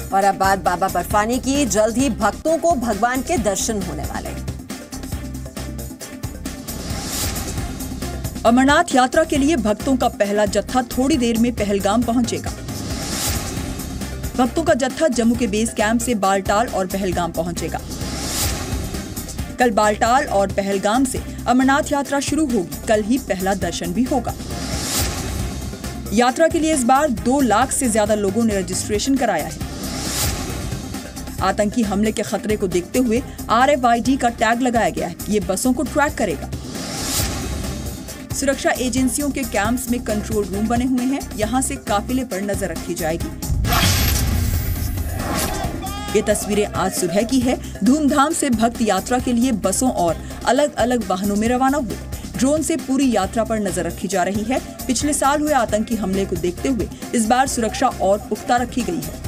और अब बात बाबा बर्फानी की। जल्द ही भक्तों को भगवान के दर्शन होने वाले। अमरनाथ यात्रा के लिए भक्तों का पहला जत्था थोड़ी देर में पहलगाम पहुंचेगा। भक्तों का जत्था जम्मू के बेस कैंप से बालटाल और पहलगाम पहुंचेगा। कल बालटाल और पहलगाम से अमरनाथ यात्रा शुरू होगी। कल ही पहला दर्शन भी होगा। यात्रा के लिए इस बार 2 लाख से ज्यादा लोगों ने रजिस्ट्रेशन कराया है। आतंकी हमले के खतरे को देखते हुए RFID का टैग लगाया गया है। ये बसों को ट्रैक करेगा। सुरक्षा एजेंसियों के कैंप्स में कंट्रोल रूम बने हुए हैं। यहां से काफिले पर नजर रखी जाएगी। ये तस्वीरें आज सुबह की है। धूमधाम से भक्त यात्रा के लिए बसों और अलग अलग वाहनों में रवाना हुए। ड्रोन से पूरी यात्रा पर नजर रखी जा रही है। पिछले साल हुए आतंकी हमले को देखते हुए इस बार सुरक्षा और पुख्ता रखी गई है।